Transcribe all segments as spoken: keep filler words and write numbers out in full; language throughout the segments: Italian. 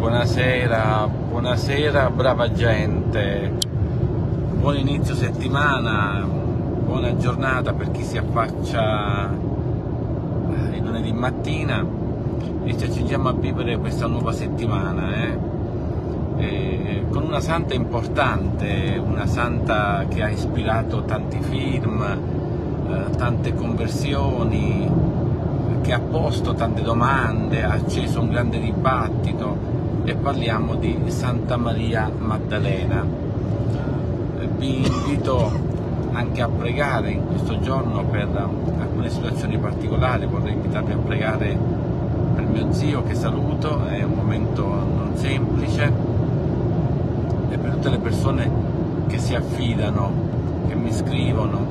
Buonasera, buonasera brava gente, buon inizio settimana, buona giornata per chi si affaccia il lunedì mattina e ci accingiamo a vivere questa nuova settimana eh? E con una santa importante, una santa che ha ispirato tanti film, eh, tante conversioni, che ha posto tante domande, ha acceso un grande dibattito, e parliamo di Santa Maria Maddalena. Vi invito anche a pregare in questo giorno per alcune situazioni particolari. Vorrei invitarvi a pregare per mio zio che saluto, è un momento non semplice, e per tutte le persone che si affidano, che mi scrivono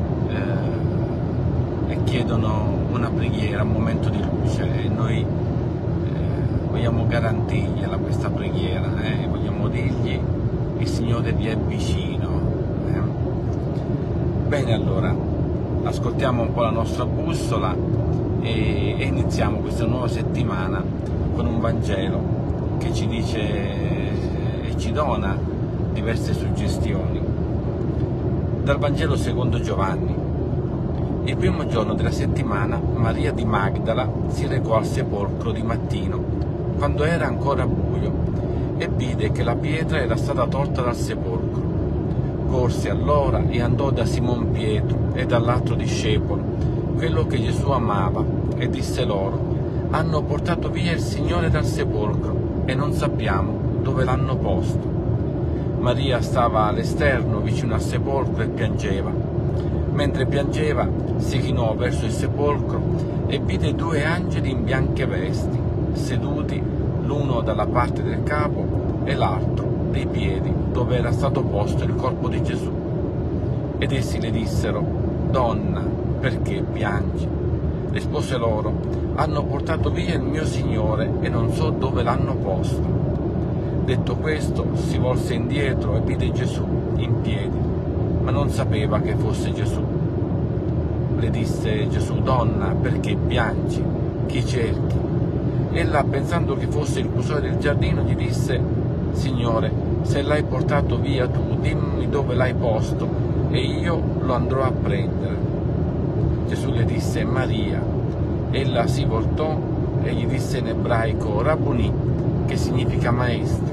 eh, e chiedono una preghiera, un momento di luce, e noi vogliamo garantirgliela questa preghiera, eh? vogliamo dirgli: il Signore vi è vicino. Eh? Bene, allora, ascoltiamo un po' la nostra bussola e, e iniziamo questa nuova settimana con un Vangelo che ci dice e ci dona diverse suggestioni. Dal Vangelo secondo Giovanni. Il primo giorno della settimana Maria di Magdala si recò al sepolcro di mattino, quando era ancora buio, e vide che la pietra era stata tolta dal sepolcro. Corse allora e andò da Simon Pietro e dall'altro discepolo, quello che Gesù amava, e disse loro: hanno portato via il Signore dal sepolcro e non sappiamo dove l'hanno posto. Maria stava all'esterno vicino al sepolcro e piangeva. Mentre piangeva si chinò verso il sepolcro e vide due angeli in bianche vesti, seduti l'uno dalla parte del capo e l'altro dei piedi dove era stato posto il corpo di Gesù. Ed essi le dissero: donna, perché piangi? Rispose loro: hanno portato via il mio Signore e non so dove l'hanno posto. Detto questo si volse indietro e vide Gesù in piedi, ma non sapeva che fosse Gesù. Le disse Gesù: donna, perché piangi? Chi cerchi? Ella, pensando che fosse il custode del giardino, gli disse: Signore, se l'hai portato via tu, dimmi dove l'hai posto e io lo andrò a prendere. Gesù le disse: Maria. Ella si voltò e gli disse in ebraico Rabboni, che significa maestro.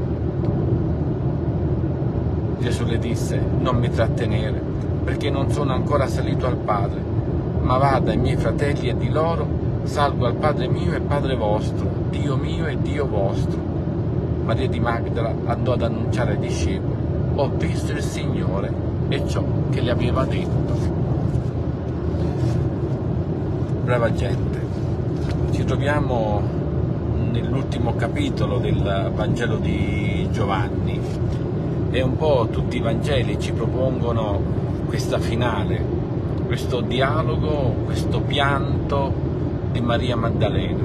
Gesù le disse: non mi trattenere, perché non sono ancora salito al Padre, ma vada ai miei fratelli e di loro: salgo al Padre mio e Padre vostro, Dio mio e Dio vostro. Maria di Magdala andò ad annunciare ai discepoli: ho visto il Signore e ciò che le aveva detto. Brava gente, ci troviamo nell'ultimo capitolo del Vangelo di Giovanni, e un po' tutti i Vangeli ci propongono questa finale, questo dialogo, questo pianto di Maria Maddalena.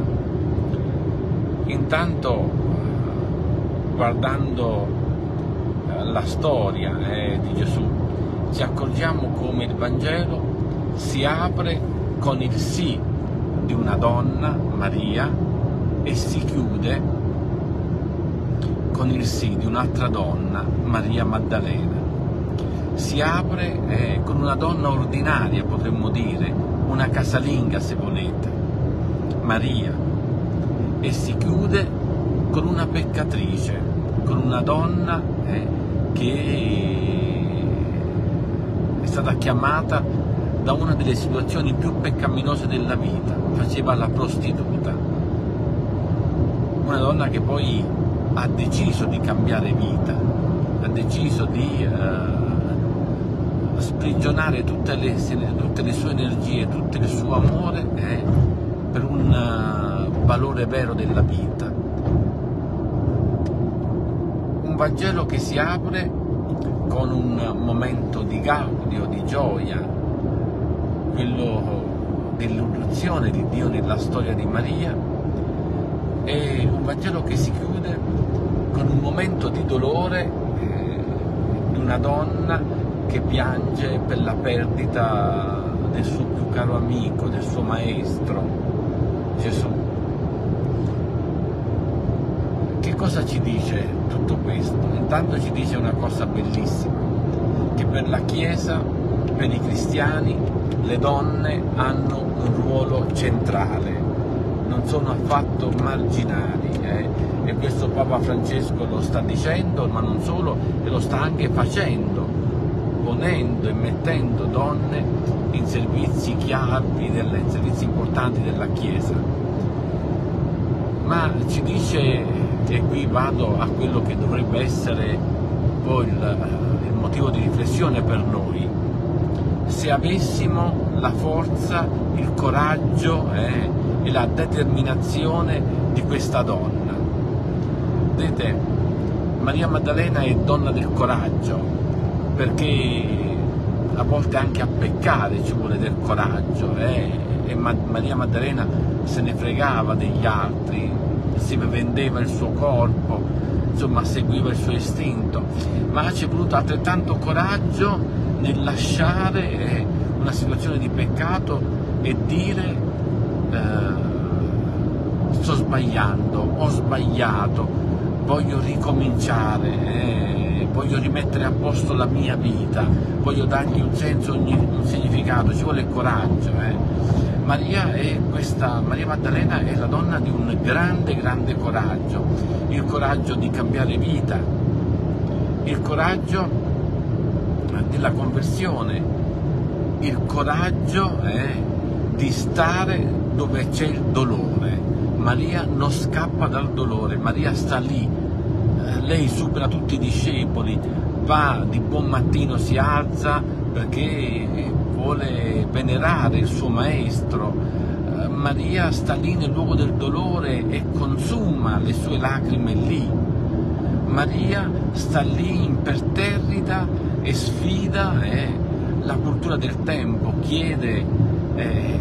Intanto, guardando la storia eh, di Gesù, ci accorgiamo come il Vangelo si apre con il sì di una donna, Maria, e si chiude con il sì di un'altra donna, Maria Maddalena. Si apre eh, con una donna ordinaria, potremmo dire, una casalinga se volete, Maria, e si chiude con una peccatrice, con una donna eh, che è stata chiamata da una delle situazioni più peccaminose della vita, faceva la prostituta. Una donna che poi ha deciso di cambiare vita, ha deciso di eh, sprigionare tutte le, tutte le sue energie, tutto il suo amore eh, per un uh, valore vero della vita. Un Vangelo che si apre con un momento di gaudio, di gioia, quello dell'irruzione di Dio nella storia di Maria, e un Vangelo che si chiude con un momento di dolore eh, di una donna che piange per la perdita del suo più caro amico, del suo maestro, Gesù. Che cosa ci dice tutto questo? Intanto ci dice una cosa bellissima, che per la Chiesa, per i cristiani, le donne hanno un ruolo centrale, non sono affatto marginali, eh? E questo Papa Francesco lo sta dicendo, ma non solo, e lo sta anche facendo, ponendo e mettendo donne in servizi chiavi, delle, in servizi importanti della Chiesa. Ma ci dice, e qui vado a quello che dovrebbe essere poi il, il motivo di riflessione per noi: se avessimo la forza, il coraggio eh, e la determinazione di questa donna. Vedete, Maria Maddalena è donna del coraggio, perché a volte anche a peccare ci vuole del coraggio, eh? E Maria Maddalena se ne fregava degli altri, si vendeva il suo corpo, insomma seguiva il suo istinto, ma ci è voluto altrettanto coraggio nel lasciare eh, una situazione di peccato e dire eh, sto sbagliando, ho sbagliato, voglio ricominciare, eh, voglio rimettere a posto la mia vita, voglio dargli un senso, un significato, ci vuole il coraggio. Eh. Maria, è questa, Maria Maddalena è la donna di un grande, grande coraggio, il coraggio di cambiare vita, il coraggio della conversione, il coraggio eh, di stare dove c'è il dolore. Maria non scappa dal dolore, Maria sta lì, lei supera tutti i discepoli, va di buon mattino, si alza perché vuole venerare il suo maestro. Maria sta lì nel luogo del dolore e consuma le sue lacrime lì. Maria sta lì imperterrita e sfida eh, la cultura del tempo, chiede eh,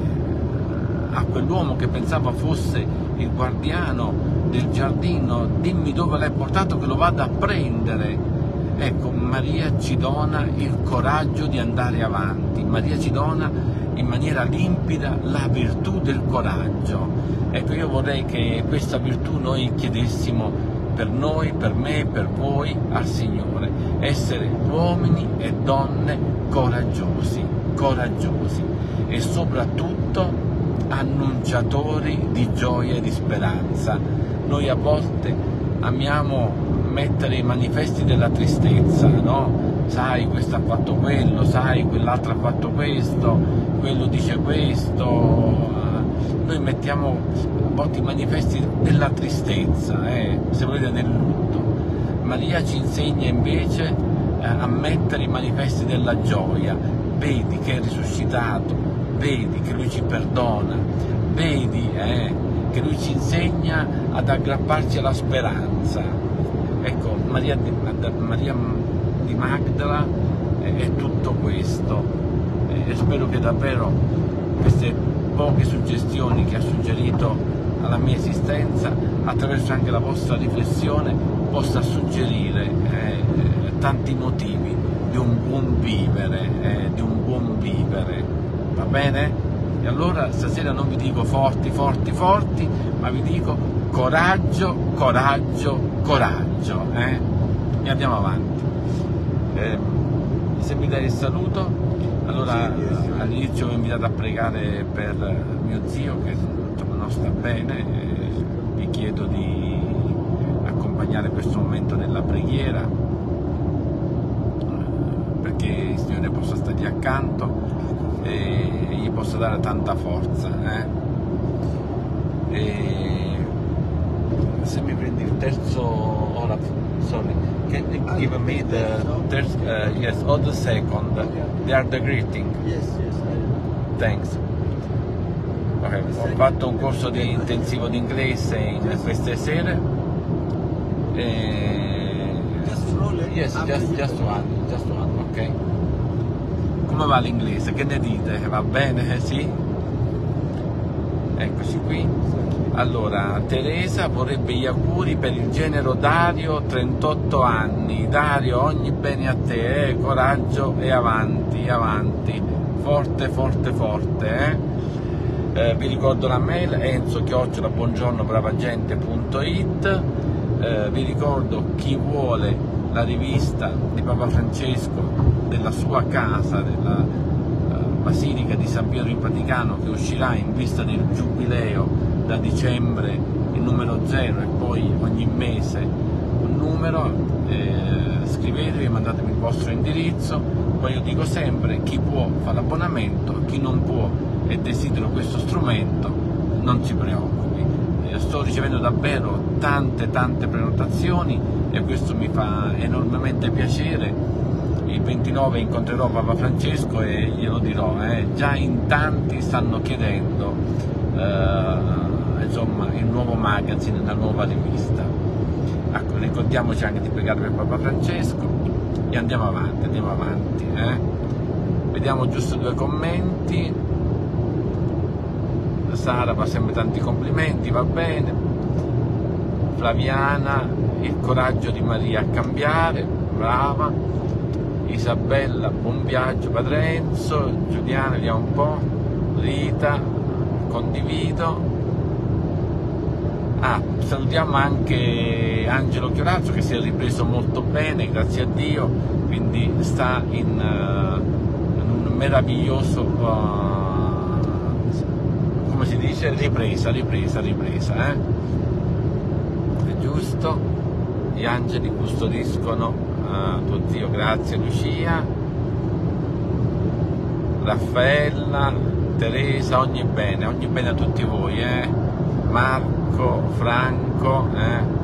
a quell'uomo che pensava fosse il guardiano del giardino: dimmi dove l'hai portato che lo vada a prendere. Ecco, Maria ci dona il coraggio di andare avanti, Maria ci dona in maniera limpida la virtù del coraggio. Ecco, io vorrei che questa virtù noi chiedessimo per noi, per me, per voi al Signore: essere uomini e donne coraggiosi, coraggiosi e soprattutto annunciatori di gioia e di speranza. Noi a volte amiamo mettere i manifesti della tristezza, no? Sai, questo ha fatto quello, sai, quell'altro ha fatto questo, quello dice questo. Noi mettiamo a volte i manifesti della tristezza, eh, se volete del lutto. Maria ci insegna invece eh, a mettere i manifesti della gioia. Vedi che è risuscitato, vedi che Lui ci perdona, vedi eh, che Lui ci insegna ad aggrapparci alla speranza. Ecco, Maria di, Maria di Magdala è, è tutto questo, e spero che davvero queste poche suggestioni che ha suggerito alla mia esistenza, attraverso anche la vostra riflessione, possa suggerire eh, tanti motivi di un buon vivere, eh, di un buon vivere, va bene? E allora stasera non vi dico forti, forti, forti, ma vi dico coraggio, coraggio, coraggio, eh? E andiamo avanti. Eh, se mi dai il saluto, allora all'inizio vi ho invitato a pregare per mio zio che non sta bene, eh, vi chiedo di accompagnare questo momento nella preghiera, eh, perché il Signore possa stargli accanto e gli possa dare tanta forza. Eh? E se mi prendi il terzo, ora, sorry, can you give me the third, uh, yes, or the second, they are the greeting. Yes, yes. Thanks. Okay. Ho fatto un corso di intensivo di inglese in queste sere. E... Yes, just, just one, just one, ok. Come va l'inglese? Che ne dite? Va bene? Sì? Eccoci qui. Allora, Teresa vorrebbe gli auguri per il genero Dario, trentotto anni. Dario, ogni bene a te, eh? Coraggio e avanti, avanti, forte, forte, forte. Eh? Eh, vi ricordo la mail enzo chiocciola buongiorno brava gente punto it. Eh, vi ricordo, chi vuole la rivista di Papa Francesco della sua casa, della uh, Basilica di San Pietro in Vaticano, che uscirà in vista del Giubileo da dicembre, il numero zero, e poi ogni mese un numero, eh, scrivetevi, mandatemi il vostro indirizzo. Poi io dico sempre, chi può fa l'abbonamento, chi non può e desidera questo strumento non si preoccupi. Eh, sto ricevendo davvero tante tante prenotazioni e questo mi fa enormemente piacere. Il ventinove incontrerò Papa Francesco e glielo dirò, eh, già in tanti stanno chiedendo eh, insomma, il nuovo magazine, la nuova rivista. Ecco, ricordiamoci anche di pregare per Papa Francesco e andiamo avanti, andiamo avanti. Eh. Vediamo giusto due commenti. Sara fa sempre tanti complimenti, va bene. Flaviana, il coraggio di Maria a cambiare, brava. Isabella, buon viaggio Padre Enzo. Giuliana, vediamo un po'. Rita, condivido. Ah, salutiamo anche Angelo Chiorazzo che si è ripreso molto bene, grazie a Dio, quindi sta in, uh, in un meraviglioso, uh, come si dice, ripresa, ripresa, ripresa, eh? È giusto, gli angeli custodiscono uh, tuo Dio, grazie Lucia, Raffaella, Teresa, ogni bene, ogni bene a tutti voi, eh? Marco, Franco, eh?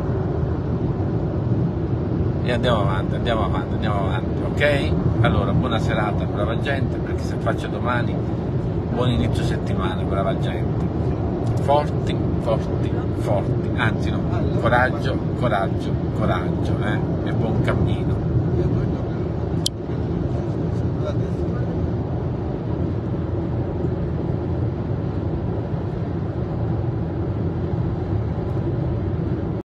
E andiamo avanti, andiamo avanti, andiamo avanti, ok? Allora, buona serata, brava gente, perché se faccio domani, buon inizio settimana, brava gente. Forti, forti, forti, anzi no, coraggio, coraggio, coraggio, eh? E buon cammino.